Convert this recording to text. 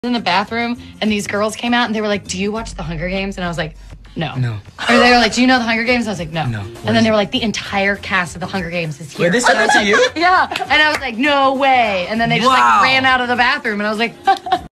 in the bathroom and these girls came out and they were like, do you watch the Hunger Games? And I was like, no. Or they were like, do you know the Hunger Games? I was like, no. And then they were like, the entire cast of the Hunger Games is here. Wait, they said that to you? Yeah. And I was like, no way. And then they just like ran out of the bathroom and I was like,